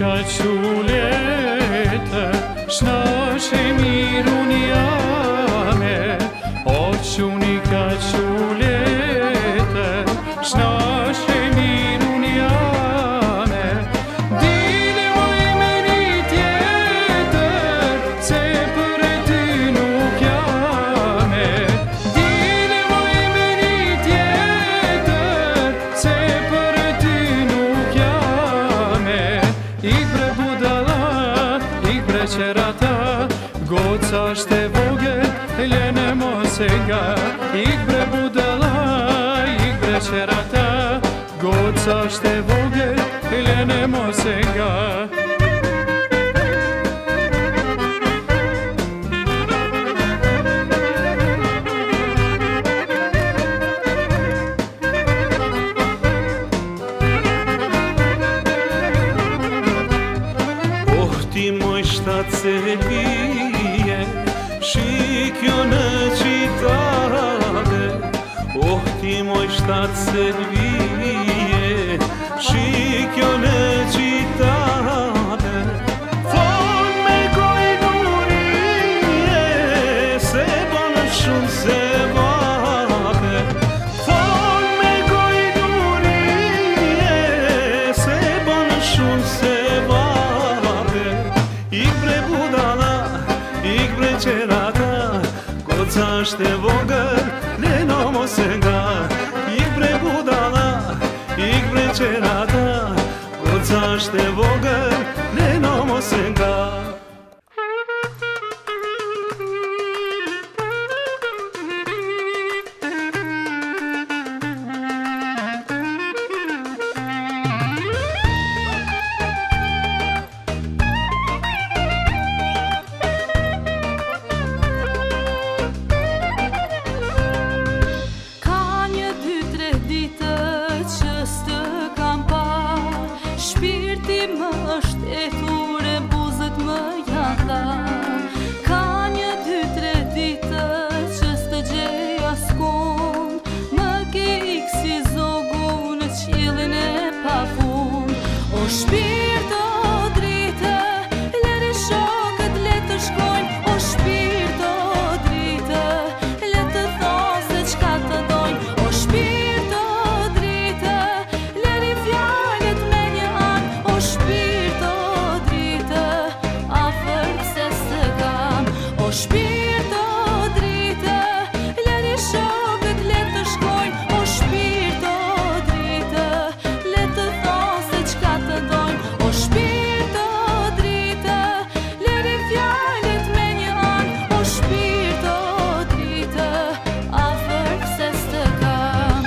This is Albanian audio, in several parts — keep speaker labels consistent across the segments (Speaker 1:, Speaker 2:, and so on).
Speaker 1: ciulete, snaše mirunijame, očunika ciulete, snaše mirunijame. Dile oj meni tjete, se pretinu kjame. Dile oj meni tjete, se pretinu kjame. Igbre budala, igbre qerata, goca shte vogël, lene mos e nga. Igbre budala, igbre qerata, goca shte vogël, lene mos e nga.
Speaker 2: Ti moj shtatë se vije, shi kjo në qitare. Oh, ti moj shtatë se vije, shi kjo në qitare. Fon me gojnurije, se banë shumë se vate. Fon me gojnurije, se banë shumë se vate. Igbre budala, igbre qerata, goca shte vogël, leno mos e nga. Igbre budala, igbre qerata, goca shte vogël, leno mos e nga.
Speaker 3: Shpirti më është e thurë, buzët më janë dha. Ka një dy tre ditë që s'të gjej askund, më ke ikë si zogu në qiellin e pafund. O shpirt o drite, lere shokët le të shkojnë. O shpirt o drite, le të thonë se çka të dojnë. O shpirt o drite, lere fjalët me një anë. O shpirt o drite, afër pse s'të kam. O shpirt o drite, lere shokët le të shkojnë. O shpirt o drite, le të thonë se çka të dojnë. O shpirt o drite, lere fjalët me një anë. O shpirt o drite, afër pse s'të kam.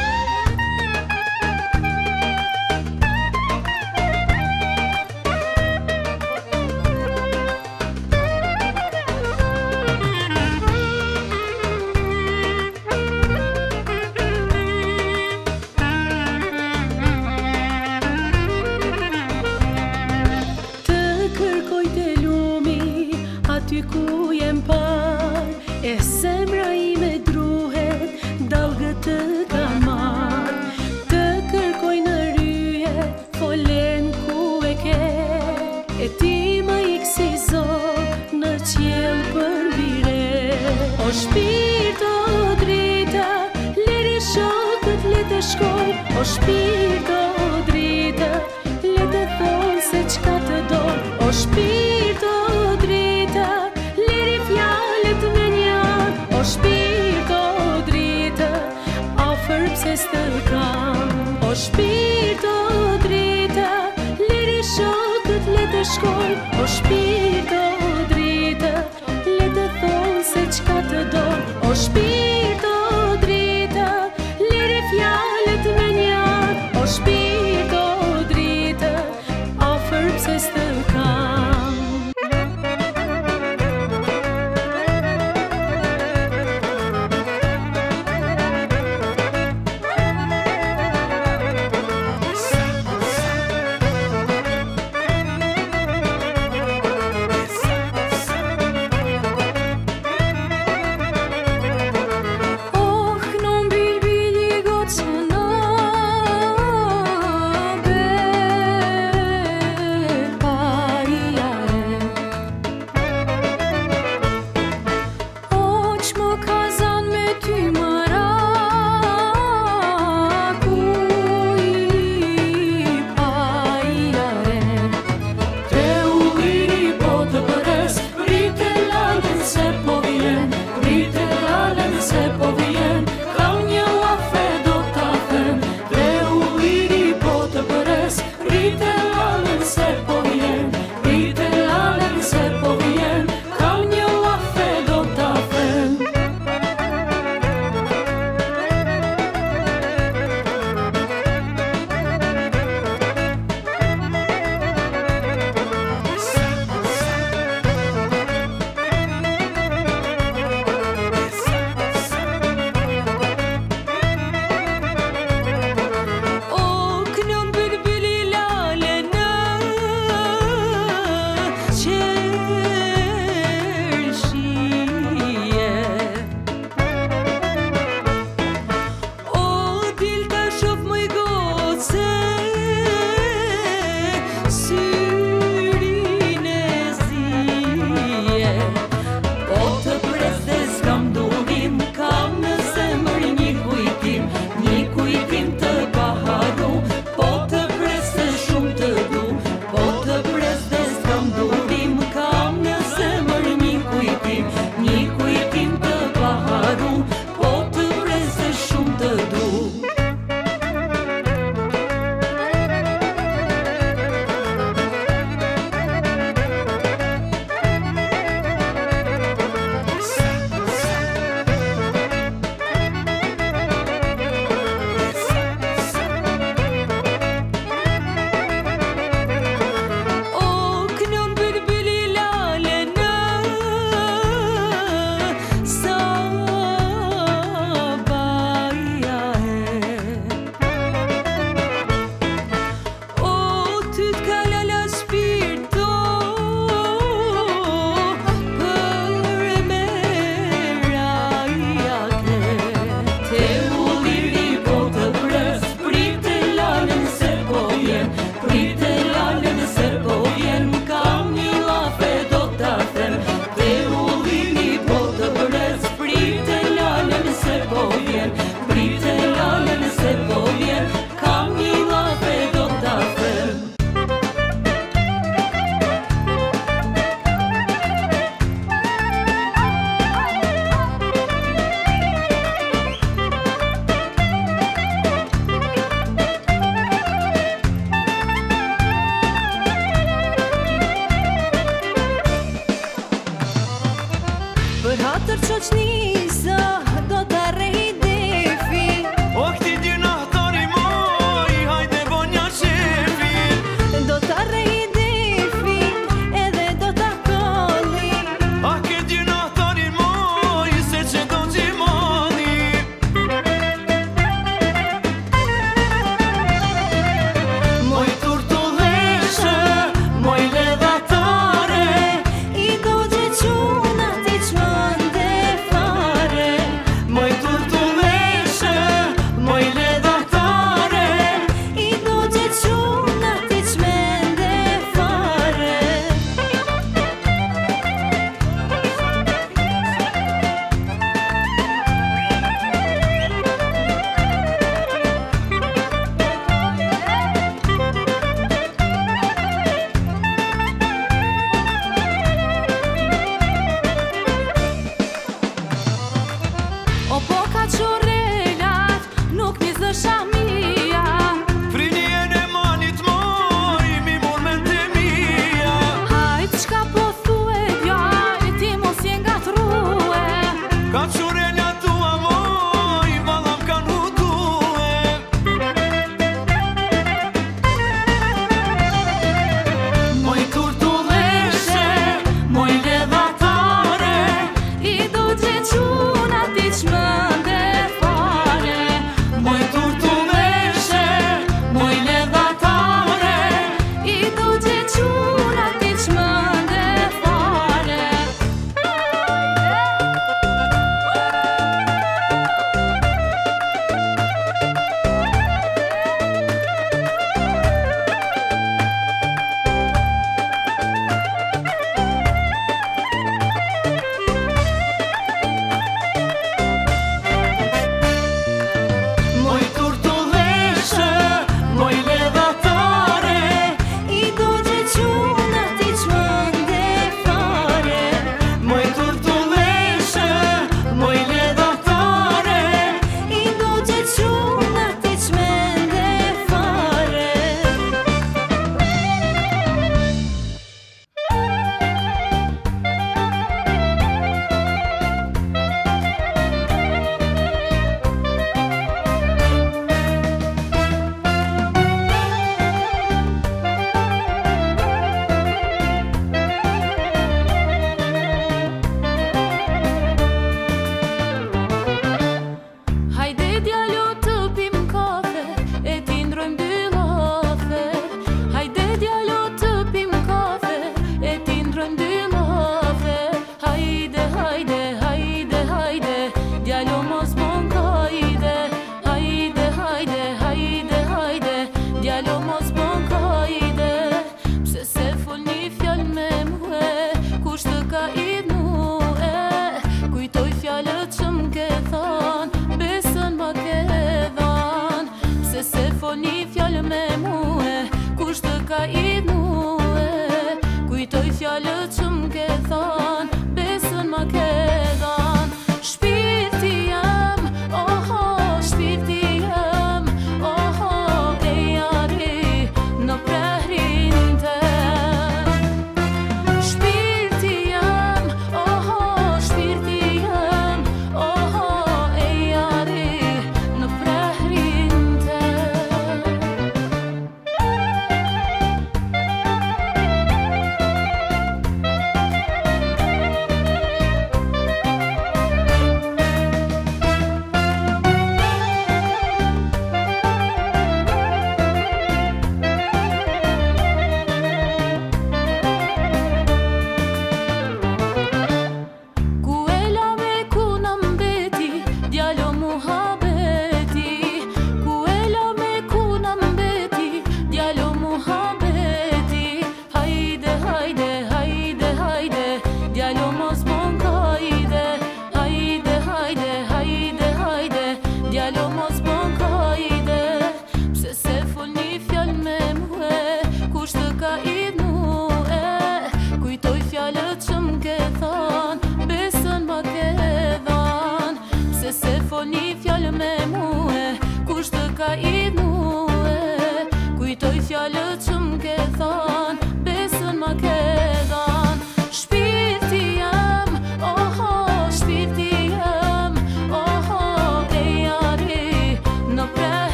Speaker 3: Të kërkoj të lumi, aty ku jem par, e zemra ime druhet, dalgët të ka marr. Të kërkoj në ryje, folen ku e ke, e ti më ik si zog në qiell për vire. O shpirt o drita, lere shokët le të shkojnë. O shpirt o drita, le të thonë se çka të dojnë. O shpirt o drita, lere fjalët me një anë. O shpirt o drita, afër pse s'të kam. O shpirt o drita, lere shokët le të shkojnë. O shpirt o drita, le të thonë se çka të dojnë. O shpirt o drita, lere fjalët me një anë. O shpirt o drita, afër pse s'të kam.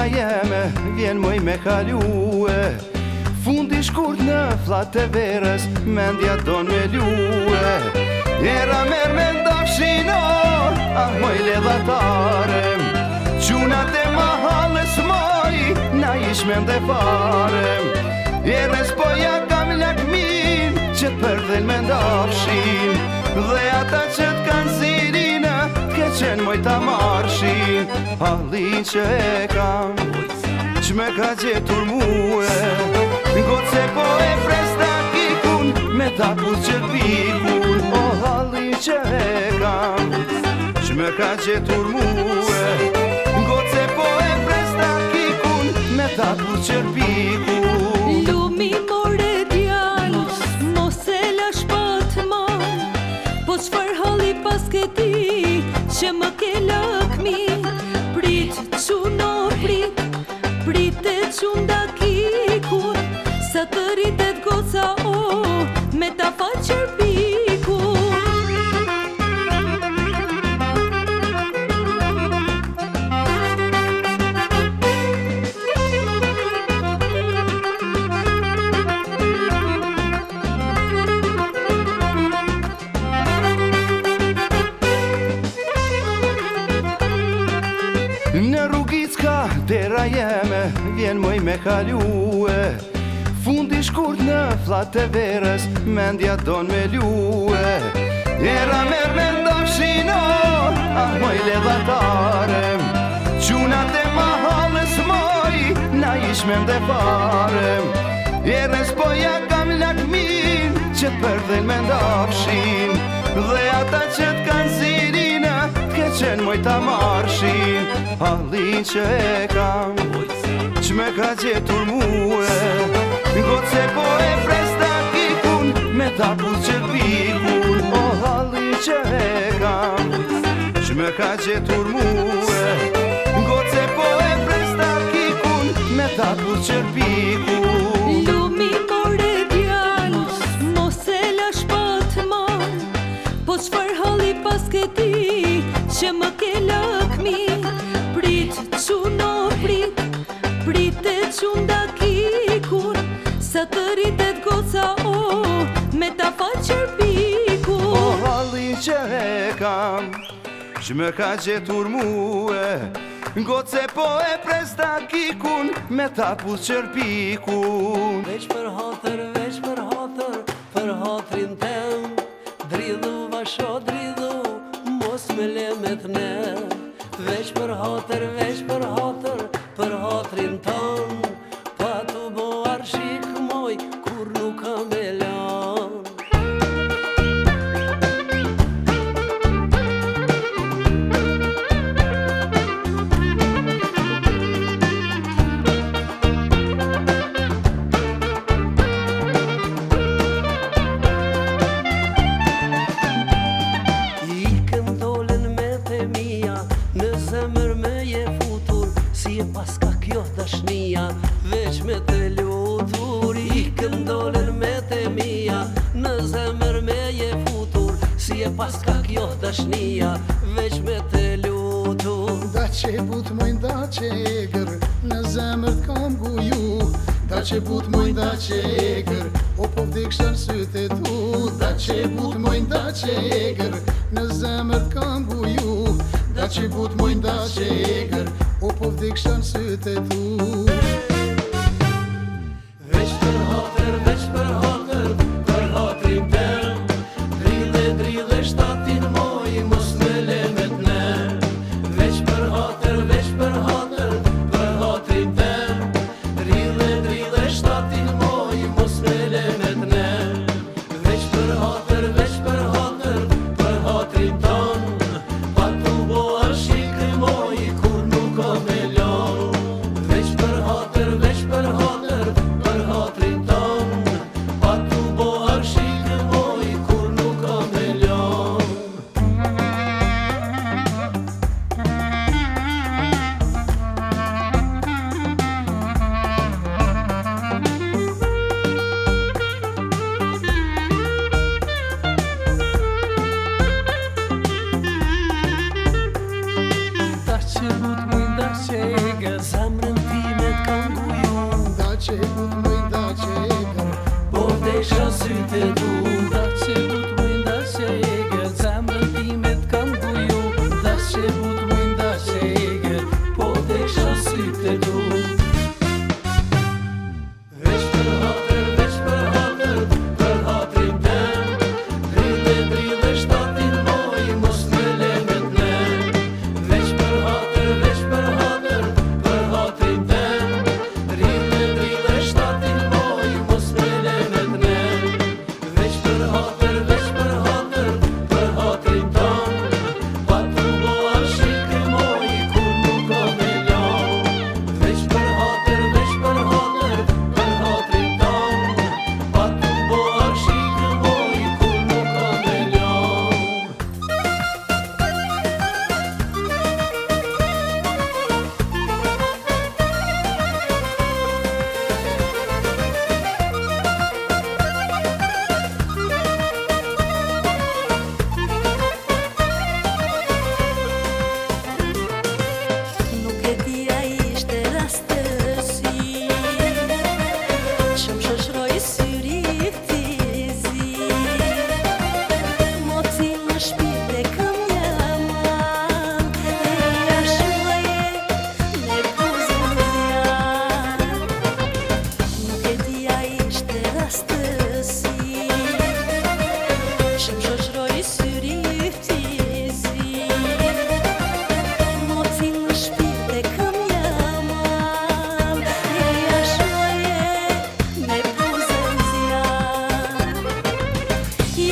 Speaker 4: jeme vjen moj me kalue, fundi shkurt në flatë e verës, mendja don me lue. Era merë me ndafshino, ah moj ledhatare, qunat e mahalës moj, na ish me ndefare. Erës po ja kam lakmin, që t'përdhen me ndafshin, dhe ata që t'kan zirina, t'ke qenë moj ta marshin. Hallin që e kam, që me ka gjetur muë, gotë se po e fresta kikun, me ta pus qërpikun. O hallin që e kam, që me ka gjetur muë, gotë se po e fresta kikun, me ta pus qërpikun.
Speaker 3: Lumi more djall, mos e lash pat mar, po çfar halli pas ke ti, që më ke lakmi. Prit quno prit, prit e qunda kikun, sa të rritet goca o, me ta fal qërpikun.
Speaker 4: Në rrugicka dera jeme vjen moj me kalue, fundi shkurt në flatë e verës, mendja don me lue. Era merë me ndafshino, ah moj ledhatare, qunat e mahalës moj, na ish me ndefare. Erës po ja kam lakmin, që t'përdhen me ndafshin, dhe ata që t'kan zirina, t'ke qenë moj ta marshin. Hallin që e kam, që me ka gjetur muë, gotë se po e fresta kikun, me ta pus qërpikun. O hallin që e kam, që me ka gjetur muë, gotë se po e fresta kikun, me ta pus qërpikun.
Speaker 3: Lumi more djall, mos e lash pat mar, po çfar halli pas ke ti, që më ke lakmi. Prit quno prit, prit e qunda kikun, sa të rritet goca o, me ta fal qërpikun.
Speaker 4: O hallin që e kam, që me ka gjetur muë, gotë se po e presta kikun, me ta pus qërpikun.
Speaker 5: Veç për hatrin tem, dridhu vasho dridhu, mos me lemet ne. Veç për hatrin ton, pa tu bo arshik moj, kur nuk kam e lan. Paska kjo dashnia, veç me të lutur, ikën dolen me të mia, në zemër me je futur, si e paska kjo dashnia, veç me të lutur.
Speaker 6: Da që but mojnë da që egrë, në zemër t'kam guju, da që but mojnë da që egrë, o po vdikshën sytë e tu. Da që but mojnë da që egrë, në zemër t'kam guju, da që but mojnë da që egrë, o po vdikshën sytë e tu.
Speaker 5: Veç për hatrin tem, dridhe shtatin moj, mos me lemet ne. Veç për hatrin tem, dridhe shtatin moj, mos me lemet ne. Veç për hatrin ton, pa tu bo arshik moj, kur nuk ka me lon. Veç për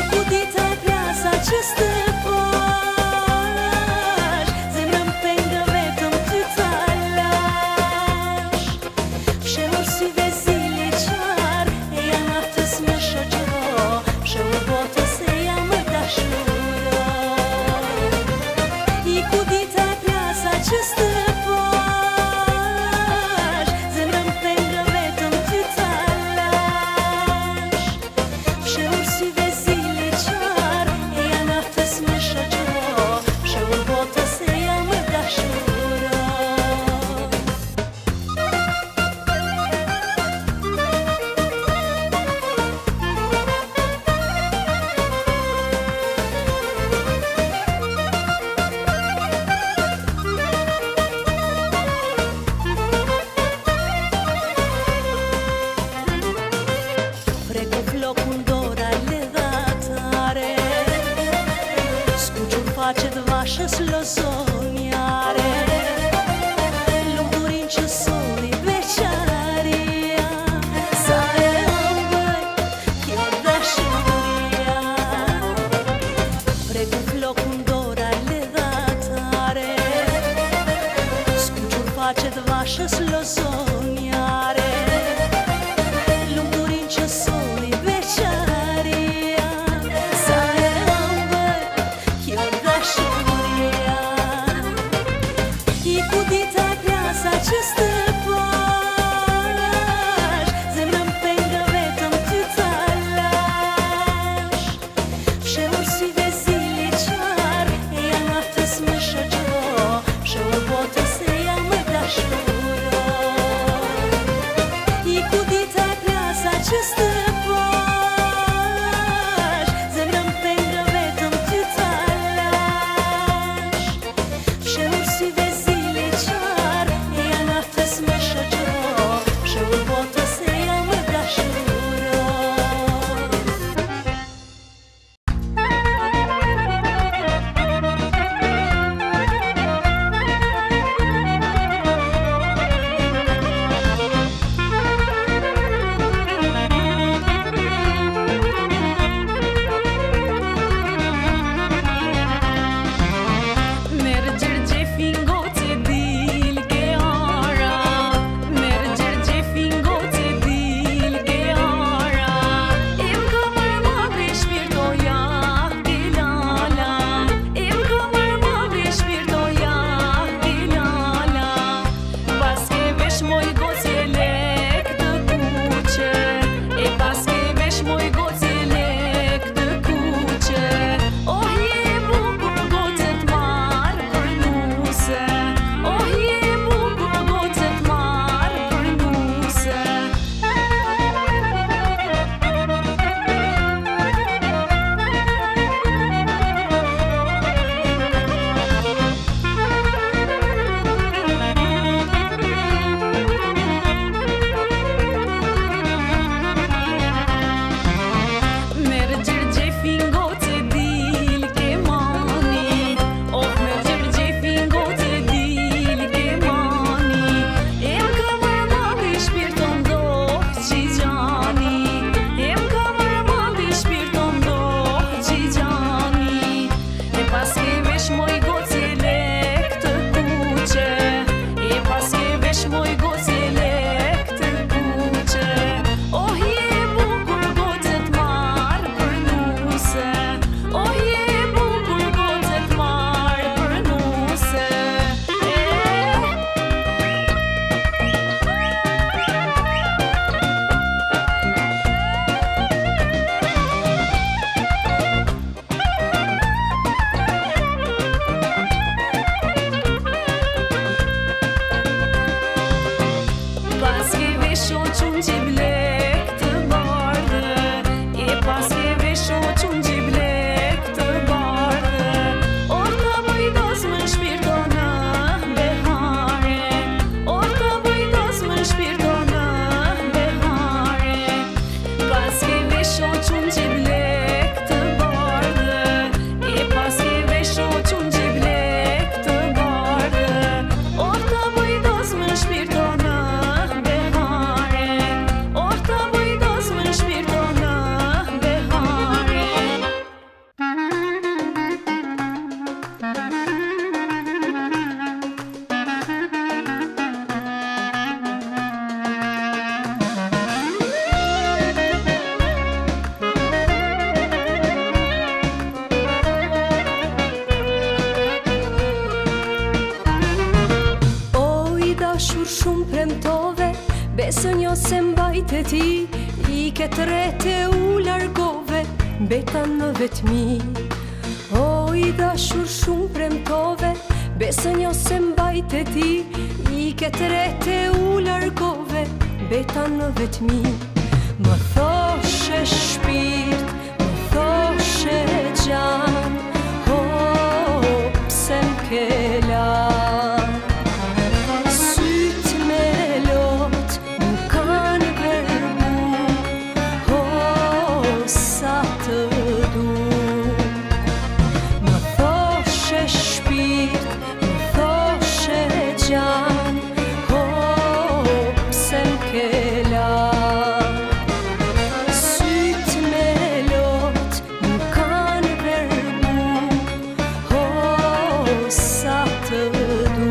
Speaker 3: cu dita piața ce stăpaș, zemrăm penga vetom ty talash. Všeho si vezili čar, ja na te smeša džero, všeho boto se ja mrda šuro. I ku dita piața ce stăpaș, zemrăm penga vetom ty talash. Všeho si vezili čar, ja na te smeša džero, všeho boto se ja mrda šuro. Preko flokun dora ledatare, Scuciul face vașă slozoniare, Lumburin ce soli večaria, Sare ambăi, chiar da șuria. Preko flokun dora ledatare, Scuciul face vașă slozoniare, Lumburin ce soli večaria, Sare ambăi, chiar da șuria. Besën jo se mbajt e ti, i ketë rete u largove, beta në vetmi. O i dashur shumë premtove, besën jo se mbajt e ti, i ketë rete u largove, beta në vetmi. Më thoshe shpirt, më thoshe gjan, o pse m'ke lan. Sytë me lot më kanë vermu, o sa të du. Më thoshe shpirt, më thoshe gjan, o pse m'ke lan. Sytë me lot më kanë vermu, o sa të du.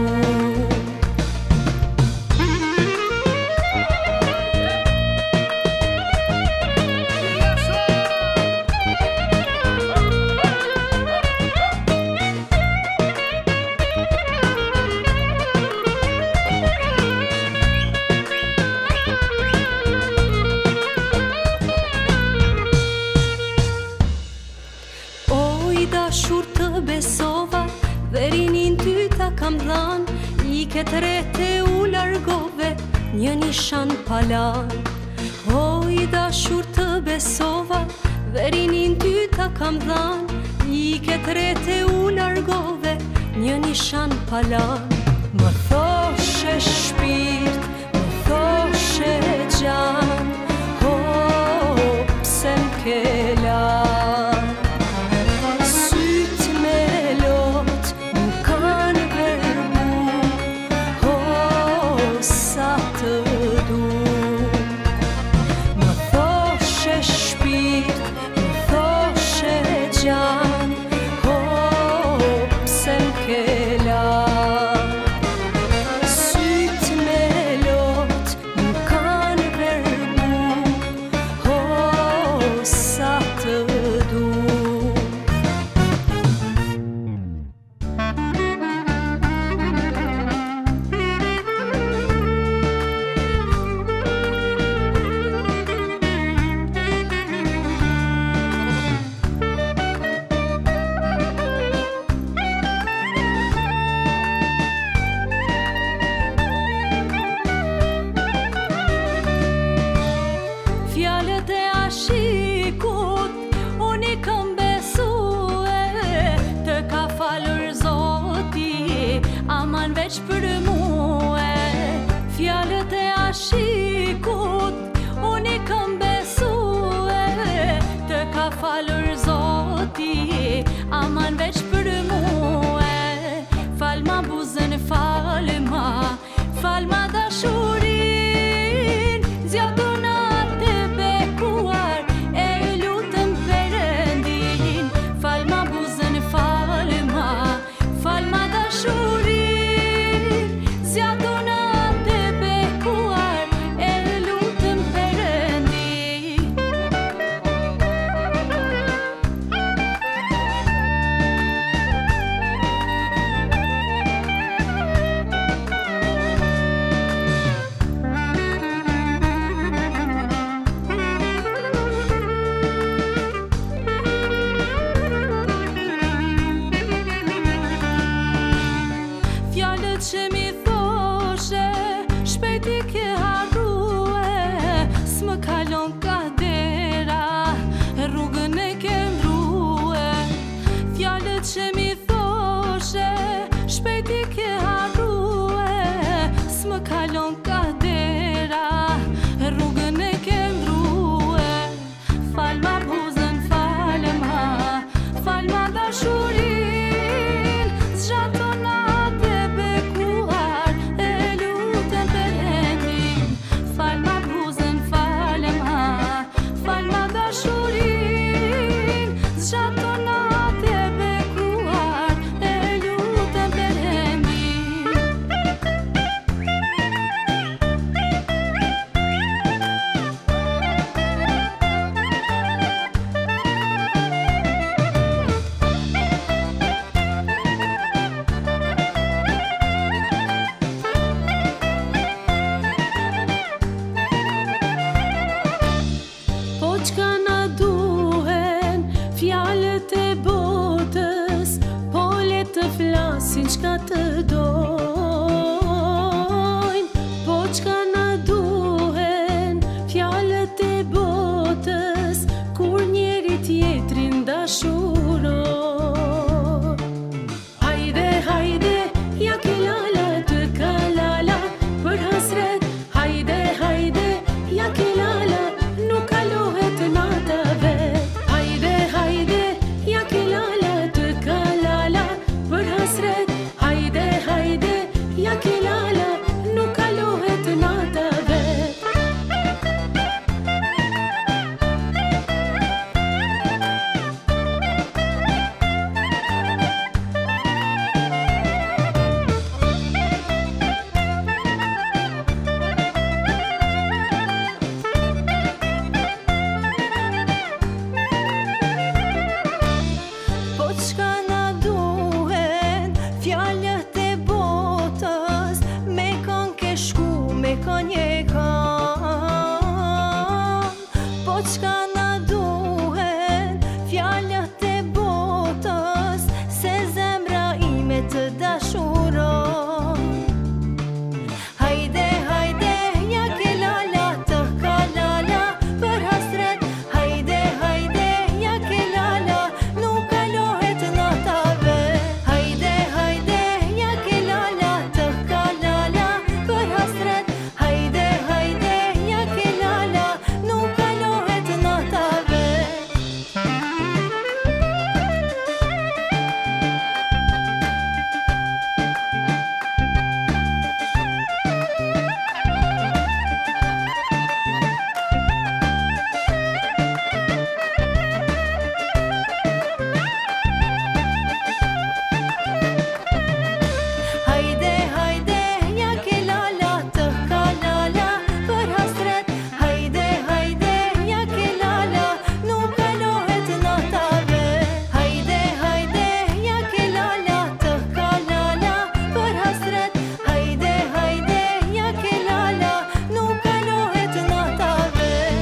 Speaker 3: O i dashur të besova, verinin ty ta kam dhan, i ketë rete u largove, një nishan palan. O i dashur të besova, verinin ty ta kam dhan, i ketë rete u largove, një nishan palan. Më thoshe shpirt, më thoshe gjan, o pse m'ke lan. Sytë me lot më kanë vermu, o sa të du. Më thoshe shpirt, më thoshe gjan, o pse m'ke lan. Sytë me lot më kanë vermu, o sa të du. Fjalët e ashikut, unë i kam besue, të ka falur Zoti, aman veç për mua. Fjalët e ashikut, unë i kam besue, të ka falur Zoti, aman veç për mua. Falma buzën, falma dashurin, zjatun atë bekuar, e lutëm Perëndin. Falma buzën, falma dashurin, zjatun atë bekuar, e lutëm Perëndin. Fjalët e botës, po le të flasin çka të dojnë, po çka na duhen, fjalët e botës, kur njeri tjetrin dashuron. Hajde, hajde, ja ke lala të kalala, për hasret, hajde, hajde, ja ke lala, nuk kalohet nata vet. Hajde, hajde, ja ke lala të kalala, për hasret, hajde, hajde, ja ke lala, nuk kalohet nata vet. Po çka na duhen, fjalët e botës, me kanë ke shku, me kanë je kanë. Po çka na duhen, fjalët e botës, se zemra ime të dashuron. Hajde, hajde, ja ke lala të kalala, për hasret, hajde, hajde, ja ke lala, nuk kalohet nata vet. Hajde, hajde, ja ke lala të kalala, për hasret, hajde, hajde, ja ke lala, nuk kalohet nata vet. Hajde, hajde, ja ke lala të kalala, për hasret, hajde, hajde, ja ke lala, nuk kalohet nata vet. Hajde, hajde, ja ke lala të kalala, për hasret, hajde, hajde, ja ke lala, nuk kalohet nata vet.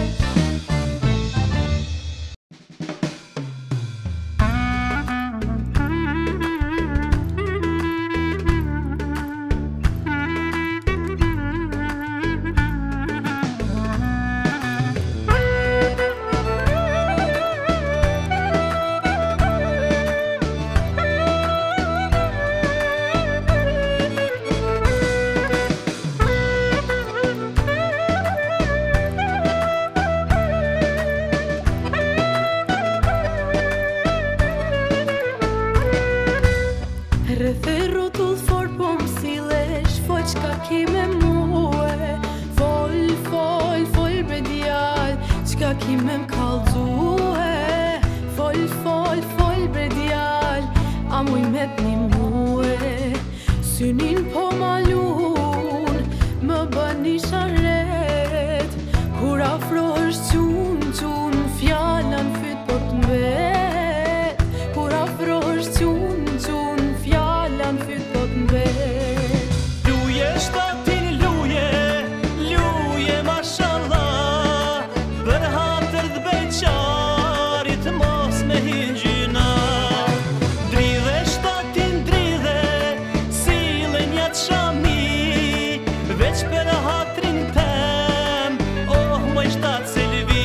Speaker 3: Rreth e rrotull fort po m'sillesh, fol çka ki me muhe. Fol, fol, fol bre djal, çka ki me m'kallzue. Fol, fol, fol bre djal, a muj me t'ni muhe. Synin po malun, më bën një sharet, kur afrohesh qun, qun, fjalan fyt po t'mbet. Kur afrohesh qun, qun, fjalan fyt po t'mbet.
Speaker 2: Luje shtatin luje, luje mashallah, për hatër t'beqarit mos me hingjina. Dridhe shtatin dridhe, sillen ja t'shami, veç për hatrin tem, oh moj shtat selvi.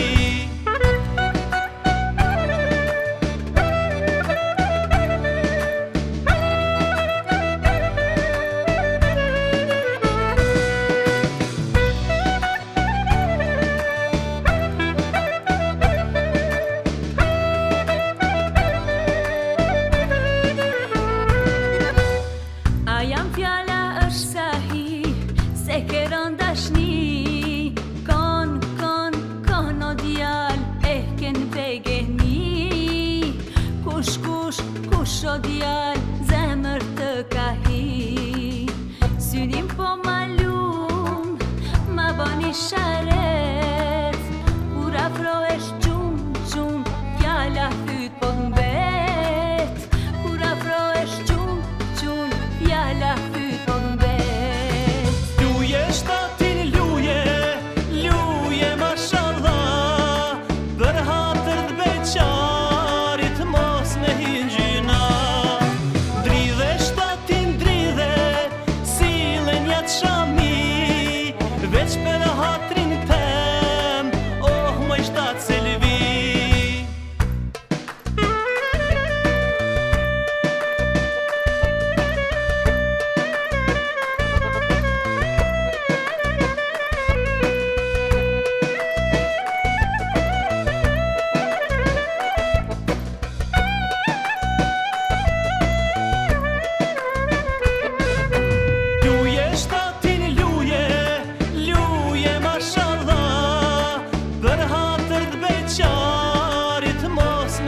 Speaker 3: A jam fjala është sahi, se keron dashni. Kon, kon, kon o djal, e ken vegeni. Kush, kush, kush o djal, zemër të kahi. Synim po malum, ma bani sharet. Kur afrohesh qum, qum, fjala fyt po t'mbet. Kur afrohesh qum, qum, fjala fyt po t'mbet.
Speaker 2: Luje shtatin luje, luje mashallah, për hatër t'beqarit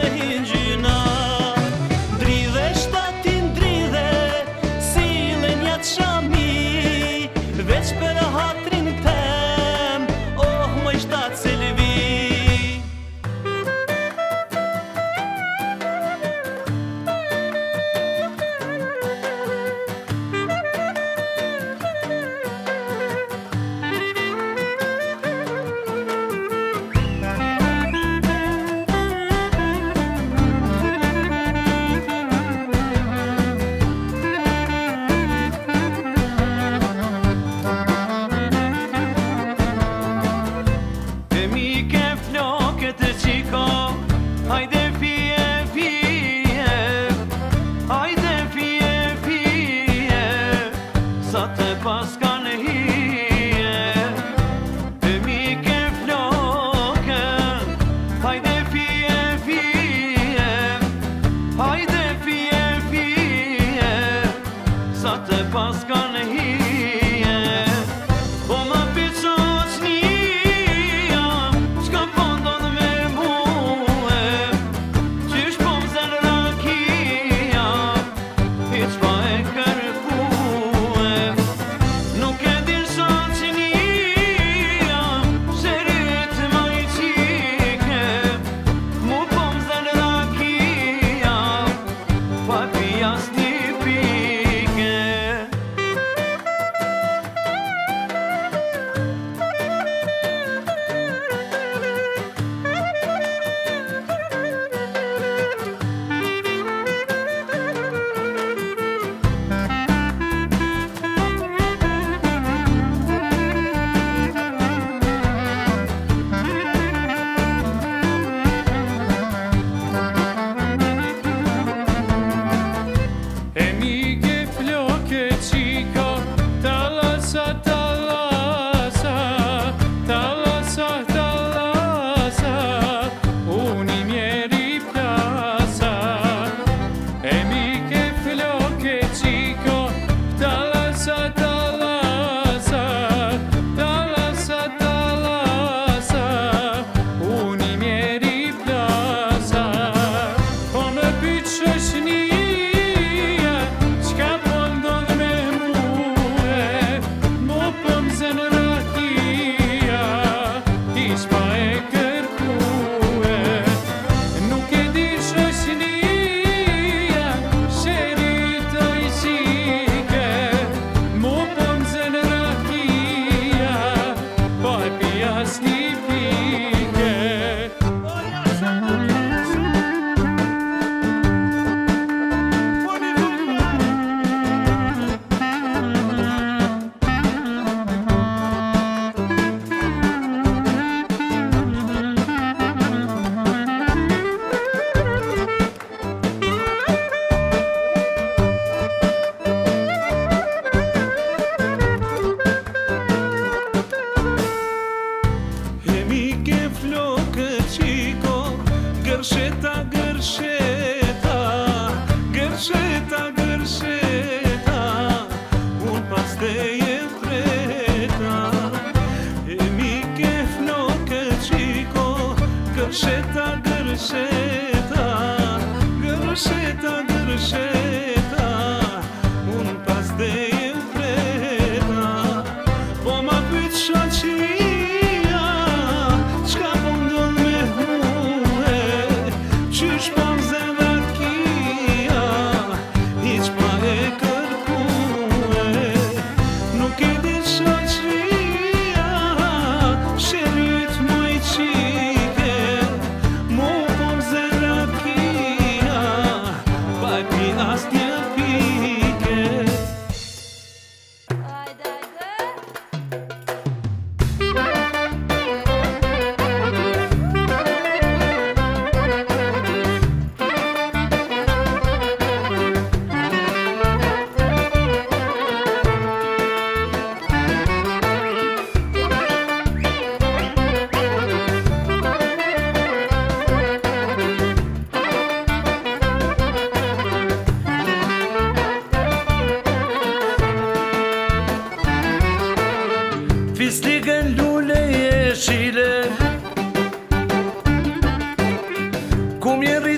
Speaker 2: në hingjyna. Dridhe shtatin dridhe, sile një të shami, veç për hatrin tem, oh më shtatë se lëvi.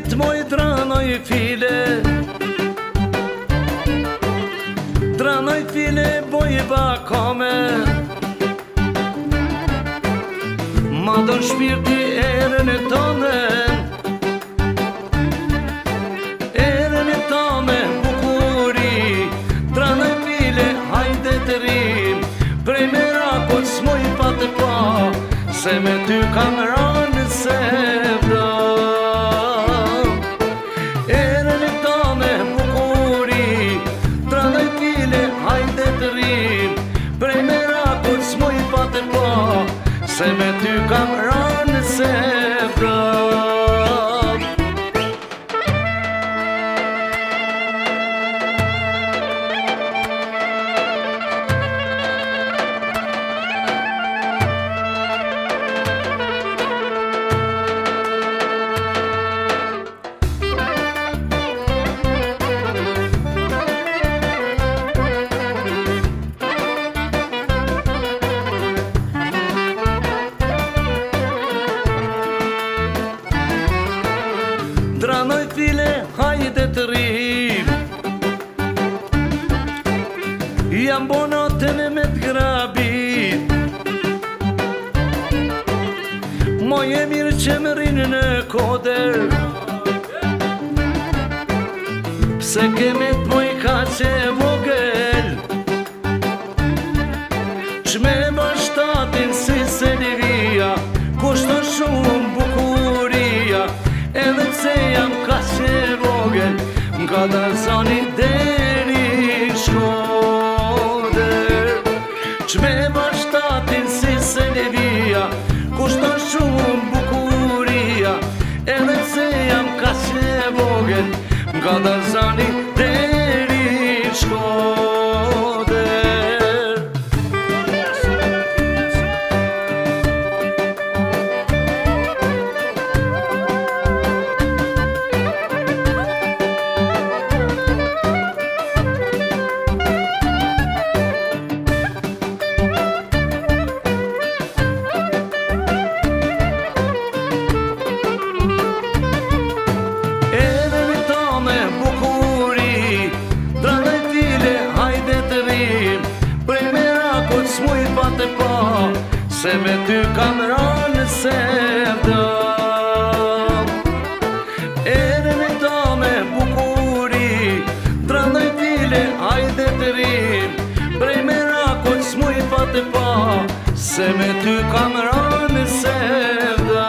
Speaker 5: mit moj dranoj file, dranoj file boj bakame, ma don shpirti erën e tonen, erën e tome bukuri, dranoj file hajde të rim, prej merakut s'moj pa të pa, se me ty kam ranë sevda. Erën e tome bukuri, dranoj file hajde të rim, prej merakut s'moj pa të pa, se me ty kam ranë sevda. Dranoj file hajde të rim, jam bonatën me t'grabit, moj e mirë që më rinë në koder, pse kemet moj ka që vogel, qme bashtatin si se livia, kushton shumë bukuria, edhe pse jam ka që vogel, m'ka dalzani deri Shkoder. Qme bashtatin si se levia, kushton shumë bukuria, edhe pse jam ka që vogel, m'ka dalzani deri Shkoder. S'muj pa të pa, se me ty kam ranë sevda. Erën e tome bukuri, dranoj file hajde të rim, prej merakut s'muj pa të pa, se me ty kam ranë sevda.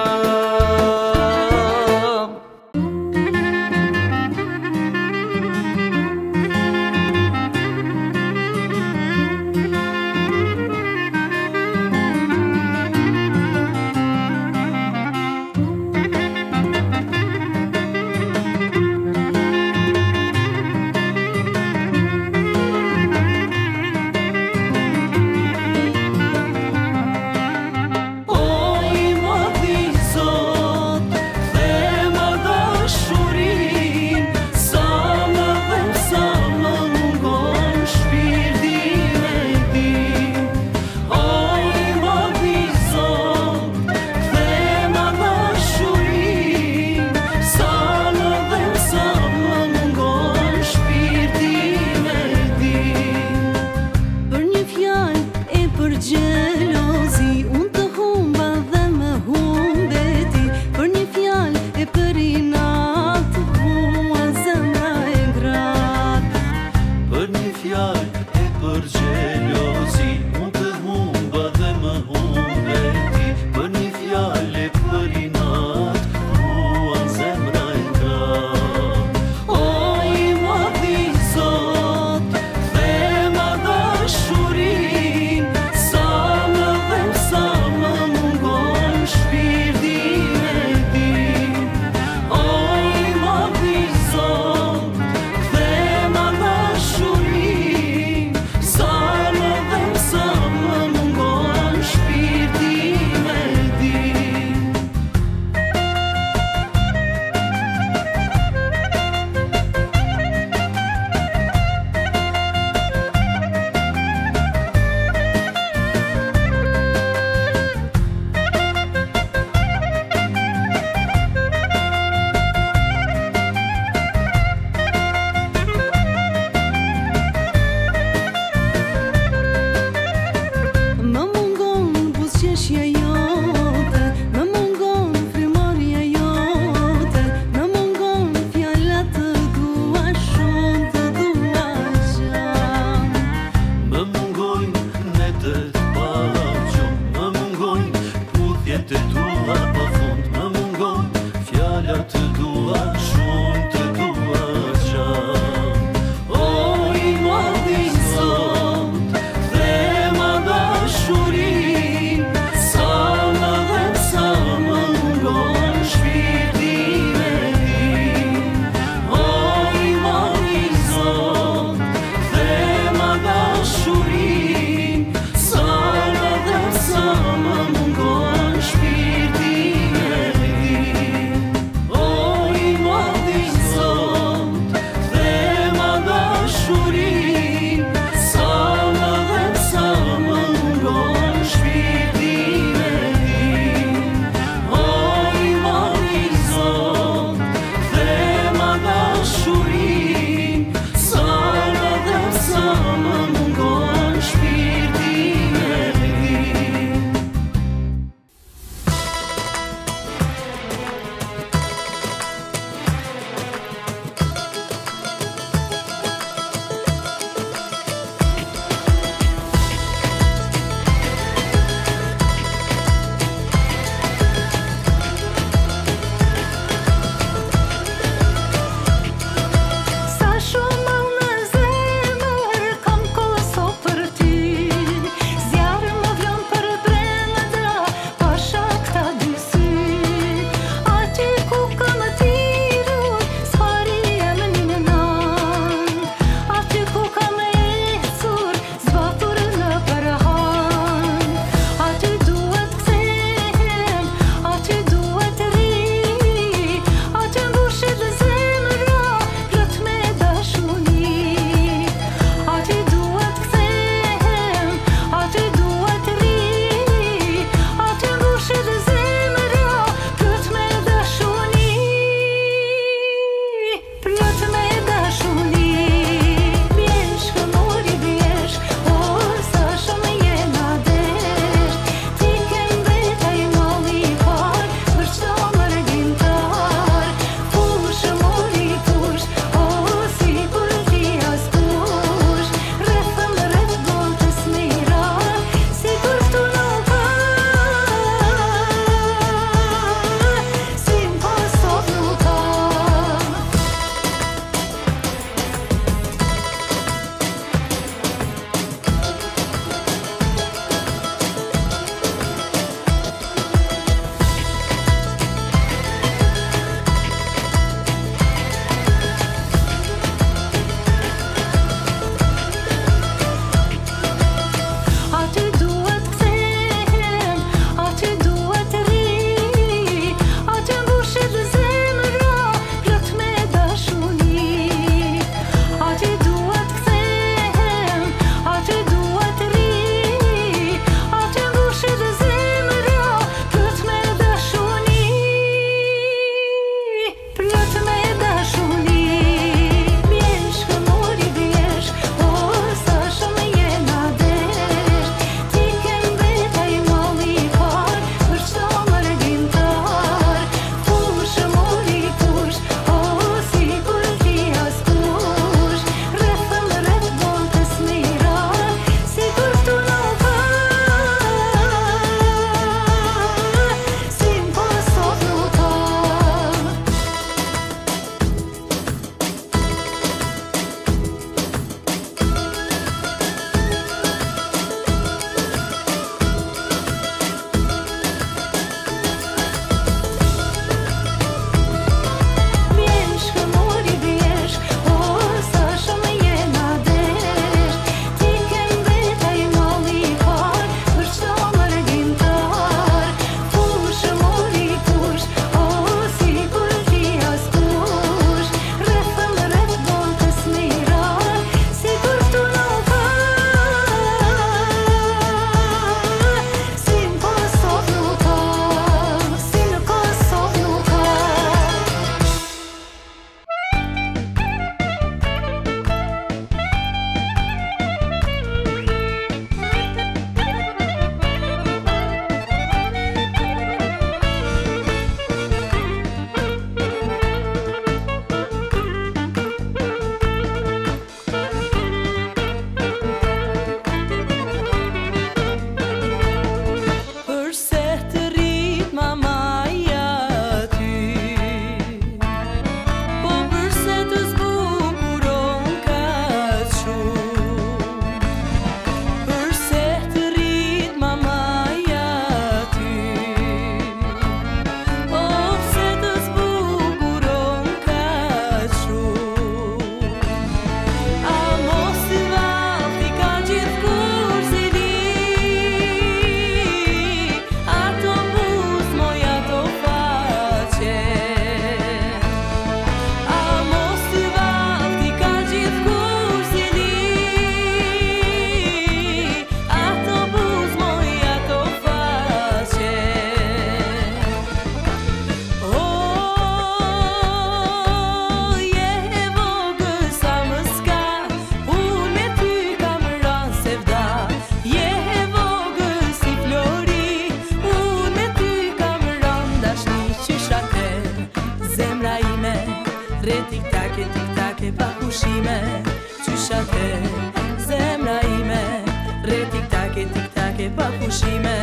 Speaker 3: tik-take pa pushime Qysha ke zemra ime Re tik-take pa pushime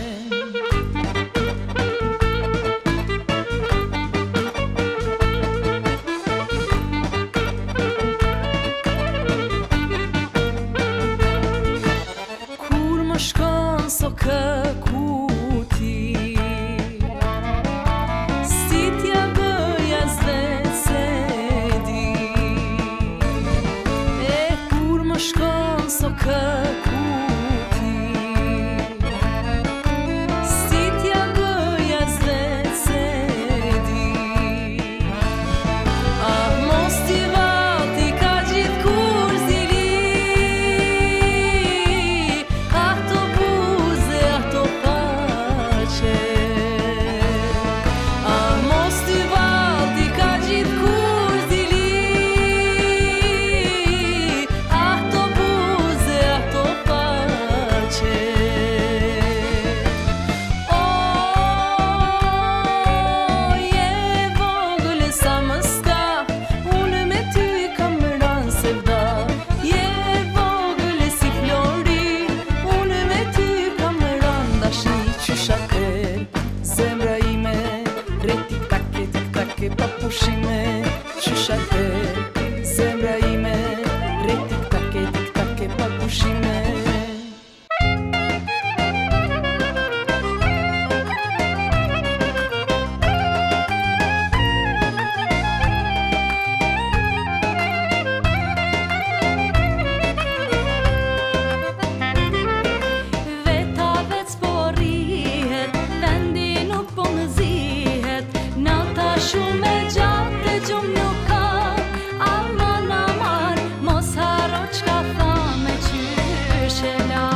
Speaker 3: Kur më shkon so këkuti Si t'ja bëja s'vet se di E kur më shkon so këkuti Si t'ja bëja s'vet se di Ah, mos t'i vati ka gjithë kur zili Ato buze, ato pace Ah, mos t'i vati ka gjithë kur zili Ato buze, ato pace Oh, je vogël sa më sta Unë me ty kam rënë se vda Je vogël si flori Unë me ty kam rënë dashni Qysha ke zemra ime Re tik-take pa pushime Qysha ke zemra ime Re tik-take pa pushime Veta vet s'porrihet Vendi nuk po më zihet Nata shumë e gjatë e gjumë nuk ka Aman, aman, mos haro qka tha me qyshe la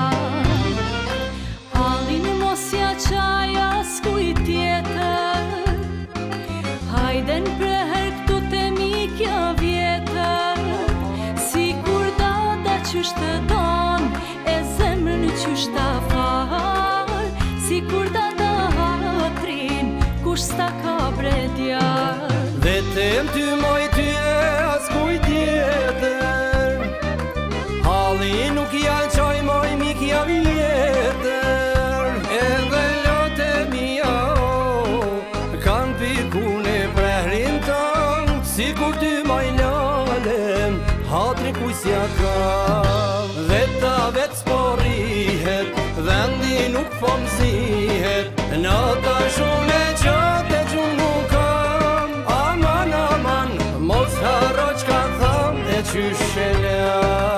Speaker 3: Halin mos ja qaj as kuj tjetër Hajden preher këtu te mikja vjetër Si kur dada qysh të don E zemrën qysh ta fal Si kur dada hatrin Kush s'ta ka bredjar
Speaker 5: Vetëm ty moj ty e as kuj tjetër Halli nuk ja qoj moj mik ja vjetër Edhe lote mia Kan pikune prehrin tan Si kur ty moj lalem Hatri kuj s'ja ka Veta vet s'porrihet Vendi nuk po m'zihet Nata shumë e gjatë e gjumë nuk kam Aman, aman, mos haro qka tham e qyshe la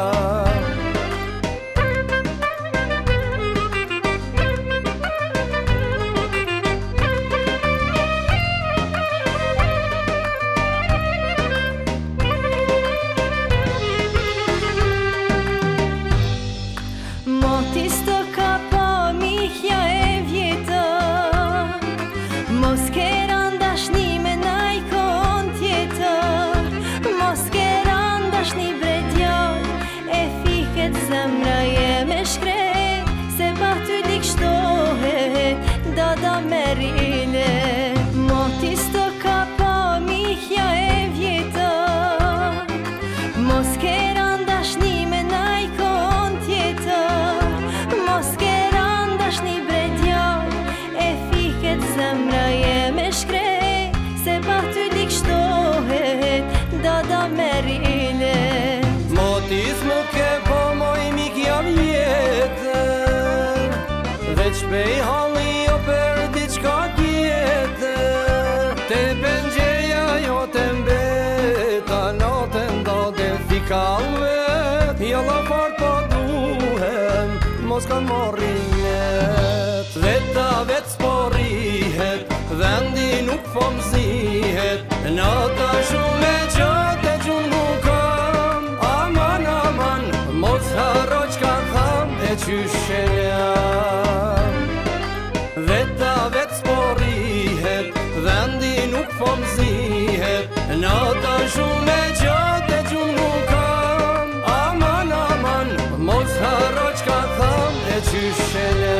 Speaker 3: Moti s'to ka po mihja e vjetër Mos keran dashni me najkon tjetër Mos keran dashni bredjar E fiket zemra jeme shkret Se pa ty lik shtohet Dada merile Moti s'to ka po mihja e vjetër Mos keran dashni me najkon tjetër Mos keran dashni bredjar E fiket zemra jeme shkret Se pa ty lik shtohet Dada merile
Speaker 5: Motis më ke po moj mik ja vjetër Veç pej halli jo për diçka tjetër Te pëngjeja jo të mbeta Natën do dhe fikal vet Jalla fort po duhem Mos kan morri net Veta vet s'porrihet Vendi nuk po m'zihet Nata shumë e gjatë e gjumë nuk kam Aman, aman, mos haro qka tham e qyshe la Veta vet s'porrihet Vendi nuk po m'zihet Nata shumë e gjatë e gjumë nuk kam Aman, aman, mos haro qka tham e qyshe la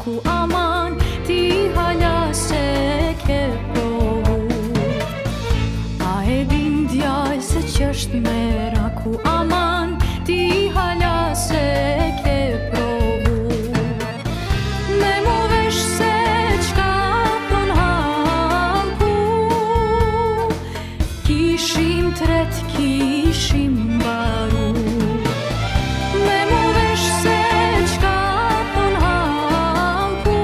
Speaker 3: meraku aman ti hala se ke provu. A e din djallë se q'është meraku aman ti hala se ke provu. Me mu vesh se qka thon halku, kishim tret kishim baru. Me mu vesh se qka thon halku,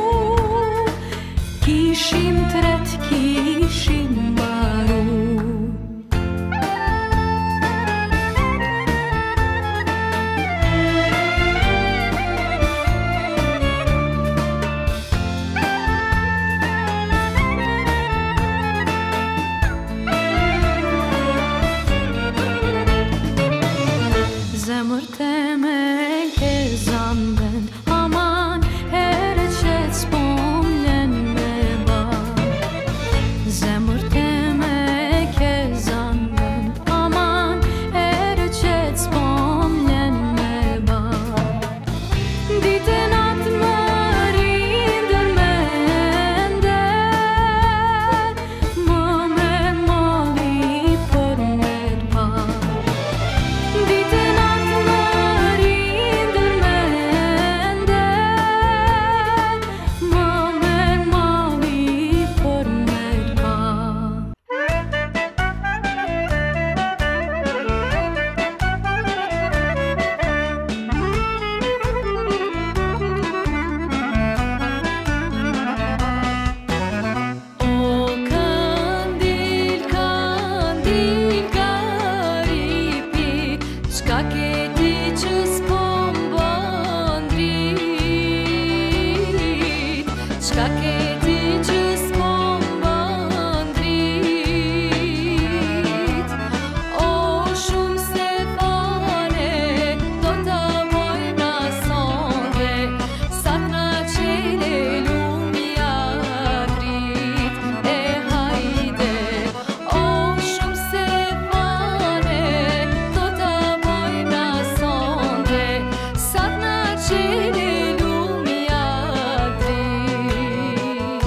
Speaker 3: kishim tret kishim baru. Zemër teme ke zan vend aman herë që t'spom len me ba. Zemër teme ke zan vend aman herë që t'spom len me ba. Dite natë më rindër mende, më me mali për me t'pa. Dite natë më rindër mende, më me mali për me t'pa. O kandil, kandil garipi, qka ke ti që s'pom bën drit? Qka ke ti që s'pom bën drit? O shumë se fare do t'a bojna sonde, sa t'na qele lumja drit. E hajde, o shumë se fare do t'a bojna sonde, sa t'na qele lumja drit.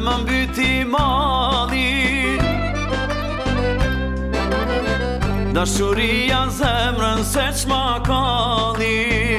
Speaker 5: më mbyti mali. Dashuria zemrën se qma kalli,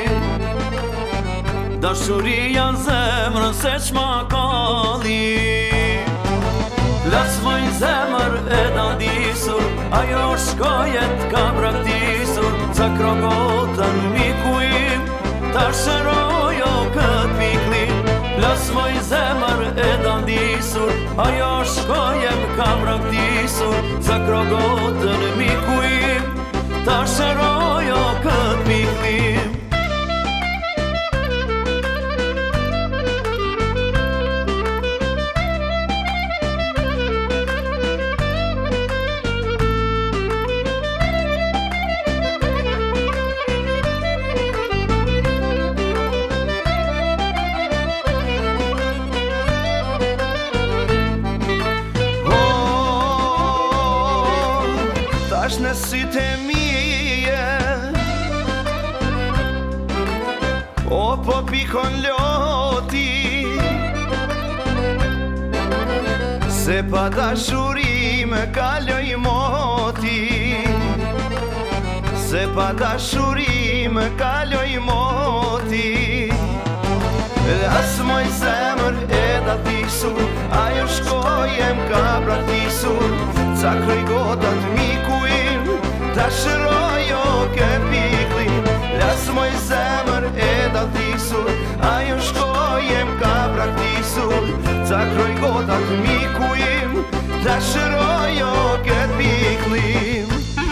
Speaker 5: dashuria zemrën se qma kalli. Lasmoj zemër e dandisur, ajo shkojet ka praktisur, ca krogotën miku im, ta shërojo kët miklim. Lasmoj zemër e dandisur, ajo shkojet ka praktisur, ca krogotën miku im, ta shërojo kët miklim.
Speaker 4: Tash në sytë e mije, o po pikon loti, se pa dashuri më kaloj moti, se pa dashuri më kaloj moti. Lasmoj zemër e datisur, ajo shkojem ka praktisur, ca kroj gotat miku im, ta shërojo ke piklim. Lasmoj zemër e datisur, ajo shkojem ka praktisur, ca kroj gotat miku im, ta shërojo ke piklim.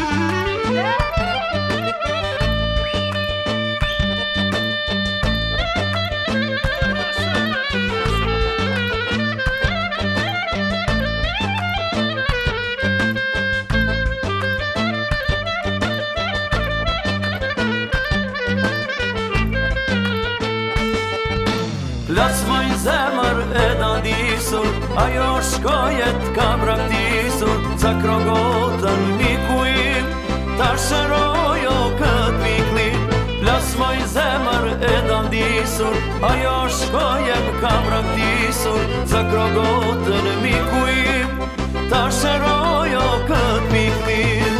Speaker 5: Lasmoj zemër e dandisur, ajo shkojet ka praktisur, ca krogotën miku im, ta shërojo kët miklim. Lasmoj zemër e dandisur, ajo shkojet ka praktisur, ca krogotën miku im, ta shërojo kët miklim.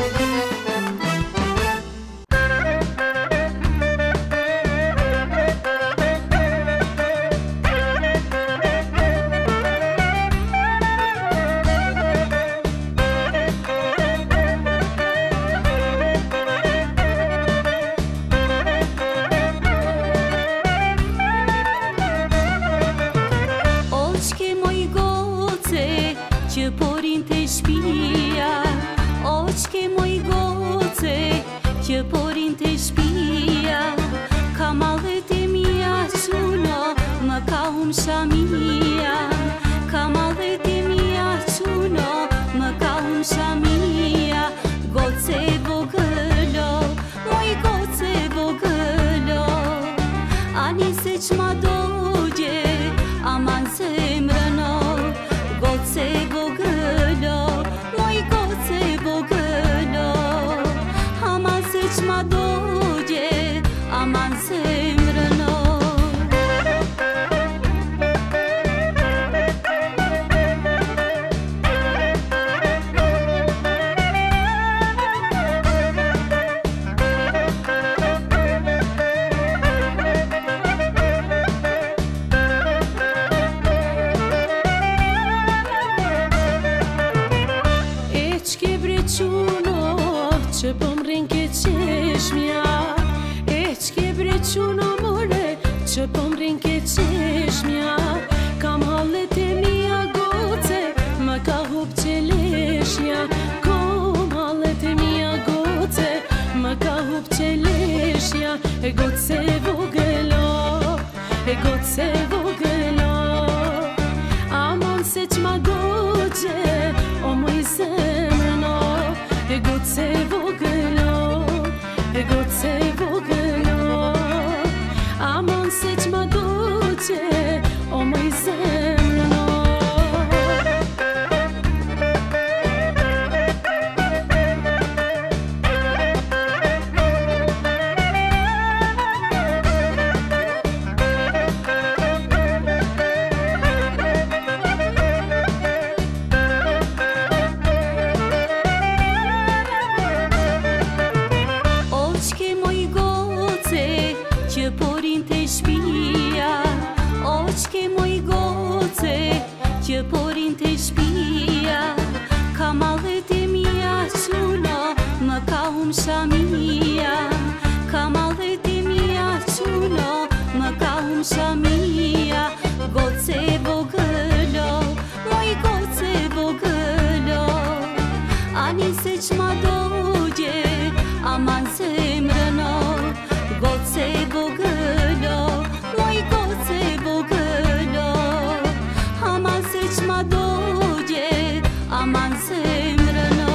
Speaker 3: Që porin të shpia, oqke moj goce, që porin të shpia, ka malët e mija quno, më ka shamia, ka malët e mija quno, më ka shamia. Goce vogëlo, moj goce vogëlo, ani se qma dogje, aman zemrëno. Goce vogëlo, moj goce vogëlo, aman se qma dogje, aman zemrëno. Që po m'rin ke qeshmja, e qke bre quno more, që po m'rin ke qeshmja. Kam hallet e mija goce, më ka hup qeleshja. Kam hallet e mija goce, më ka hup qeleshja. E goce vogëlo, e goce vogëlo, aman se qma dogje, o moj zemrëno. E goce vogëlo, e goce vogëlo, aman se qma dogje, o moj zemrëno. Ani se qma dogje, aman zemrëno, goce vogëlo, moj goce vogëlo. Aman se qma dogje, aman zemrëno.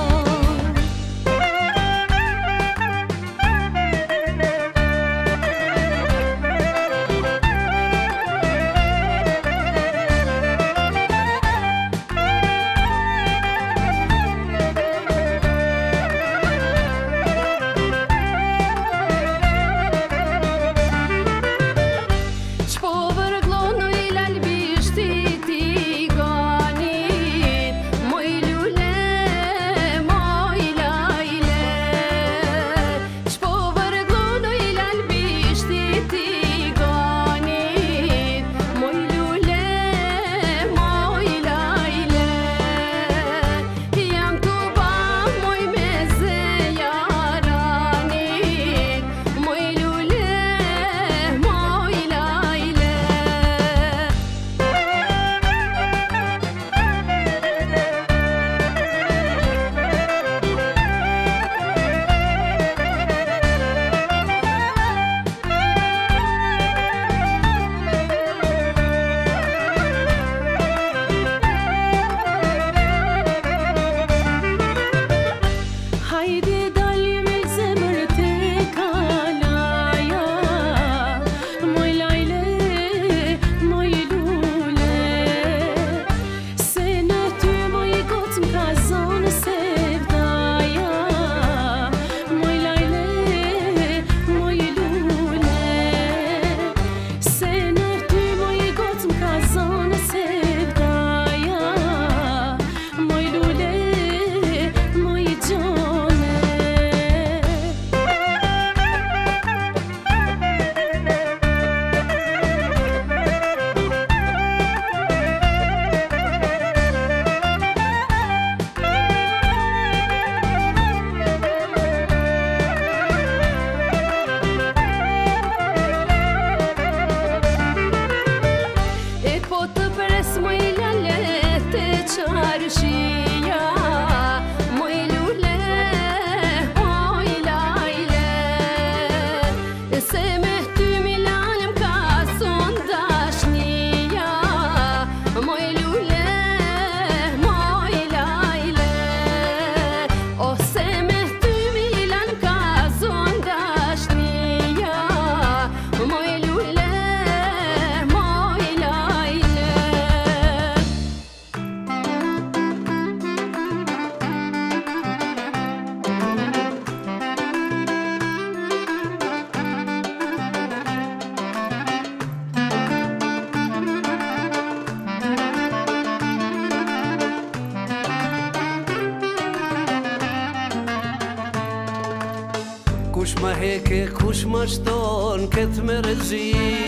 Speaker 5: Kush ma heke, kush ma shton këtë me rëzi,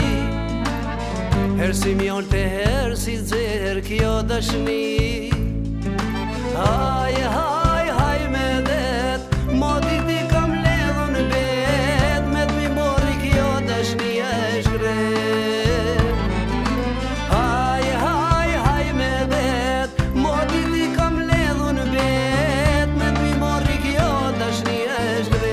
Speaker 5: herë si mjoll të herë si zerë kjo dashni. Haj, haj, haj me det, moti ti kam ledhun bet, me t'mi mori kjo dashni e shkret. Haj, haj, haj me det, moti ti kam ledhun bet, me t'mi mori kjo dashni e shkret.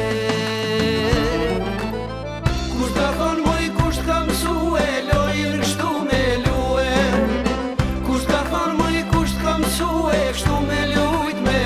Speaker 2: Kështu me lujt me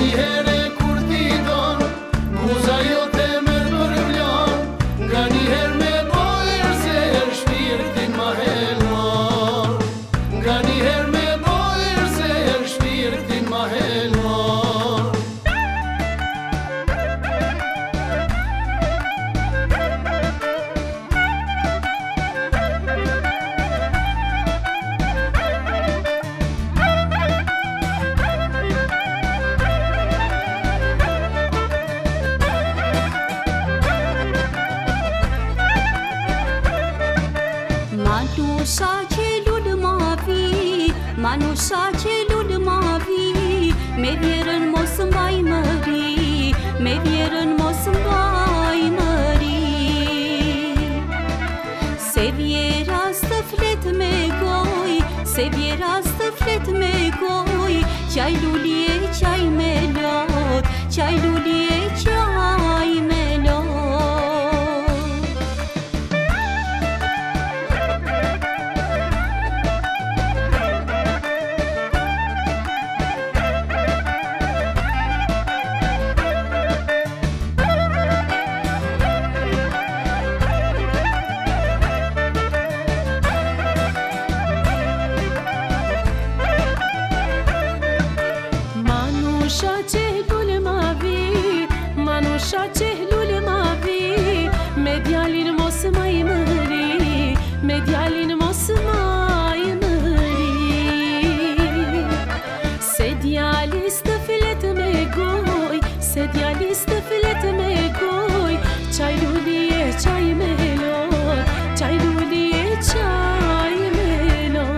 Speaker 6: njëherë kur ti don, muza jote më përvlon, nga njëherë me bojër zërë shpirtin ma helmon, nga njëherë me bojër zërë shpirtin ma helmon.
Speaker 7: Manusha celul mavi, me vjerën mos mbaj mëri, me vjerën mos mbaj mëri. Se vjera së flet me goj, se vjera së flet me goj, qaj lulje qaj me lot, qaj lulje qaj me lot.
Speaker 3: Manusha celul mavi, me djalin mos maj mëri, me djalin mos maj mëri. Se djali së flet me goj, se djali së flet me goj, qaj lulje qaj me lot, qaj lulje qaj me lot.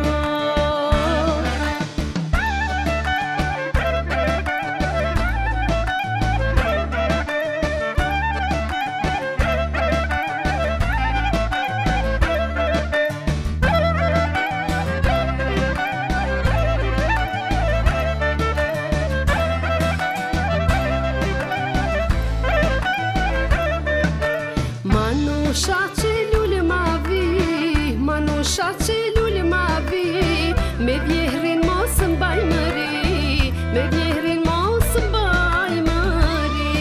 Speaker 3: Manusha celul mavi, manusha celul mavi, me vjehrin mos mbaj mëri, me vjehrin mos mbaj mëri.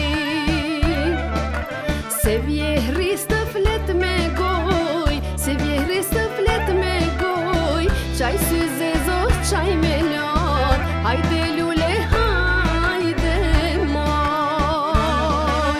Speaker 3: Se vjehri së flet me goj, se vjehri së flet me goj, qaj syze zot qaj me lot, hajde lule hajde moj.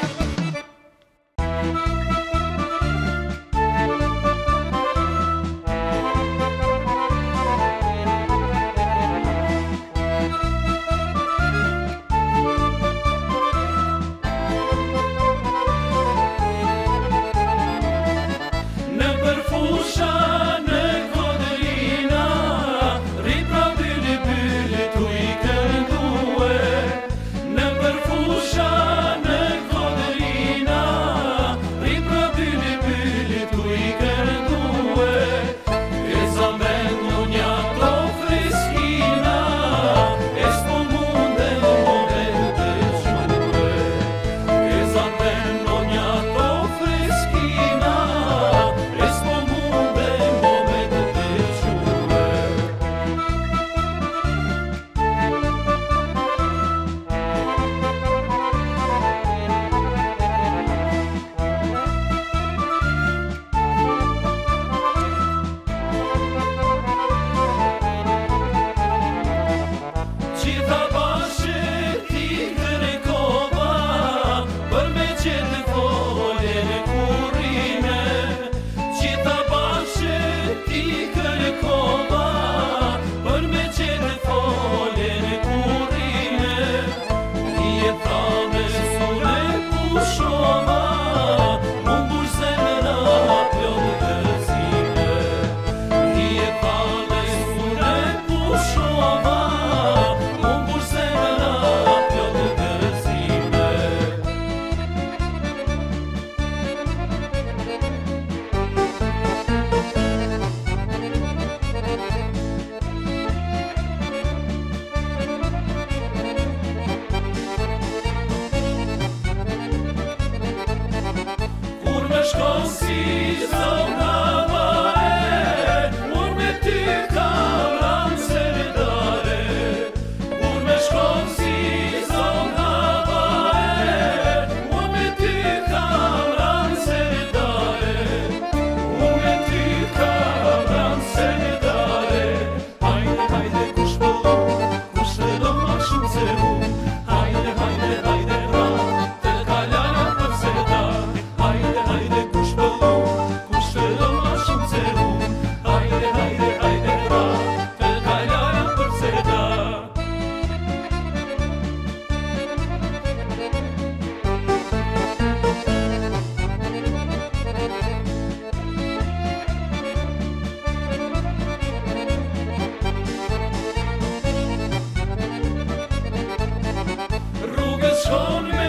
Speaker 2: Në përfusha në kodrina, ripra byli byli tu i këndue. Në përfusha në kodrina, ripra byli byli tu i këndue. E zamben unja to friskina, e s'po munde në moment të gjue. E zamben unja to friskina, e s'po munde në moment të gjue. Gjitha bashkë ti kërkova, për me qetë folën kurrime. Gjitha bashkë ti kërkova, për me qetë folën kurrime. Ti e tha me sure pushova, unë bush zemra plot gëzime. Ti e tha me sure pushova, unë bush zemra plot gëzime. Kur me shkon si zonavare, unë me ty kam ranë serdare. Kur me shkon si zonavare,
Speaker 1: rrugës shon